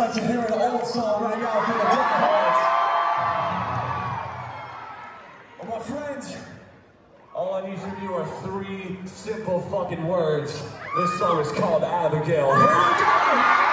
like to hear an old song right now from the Danforth. Well, my friends, all I need from you are 3 simple fucking words. This song is called Abigail. Here we go!